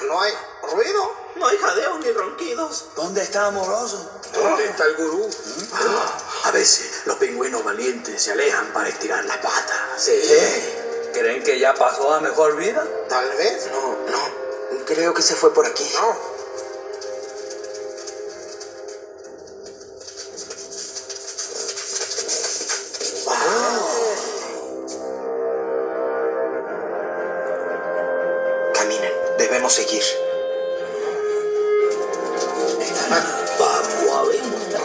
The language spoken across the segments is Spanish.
no hay ruido. No hay jadeos ni ronquidos. ¿Dónde está Amoroso? ¿Dónde está el gurú? A veces los pingüinos valientes se alejan para estirar las patas. ¿Qué? ¿Creen que ya pasó a mejor vida? Tal vez. No. Creo que se fue por aquí. No. Caminen. Debemos seguir. Vamos a ver.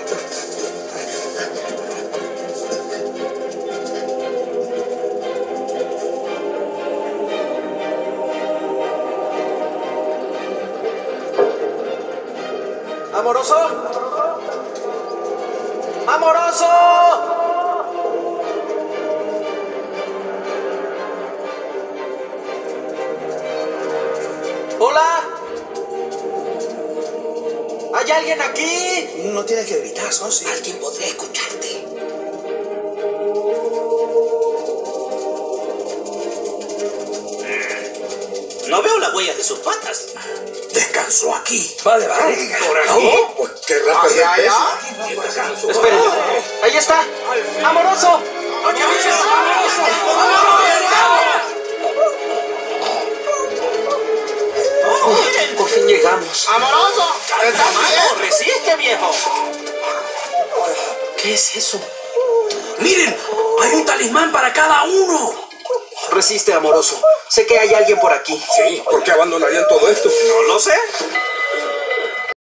¡Amoroso! ¡Amoroso! ¡Hola! ¿Hay alguien aquí? No tienes que gritar, Sosi. Alguien podría escucharte. No veo las huellas de sus patas. Descansó aquí. Va de barriga. ¿Por aquí? Pues qué rápido. ¿Hacia allá? Esperen. Ahí está. ¡Amoroso! Por fin llegamos. ¡Amoroso! ¿Estás bien? ¡Resiste, viejo! ¿Qué es eso? ¡Miren! ¡Hay un talismán para cada uno! Resiste, amoroso. Sé que hay alguien por aquí. Sí, ¿por qué abandonarían todo esto? No lo sé.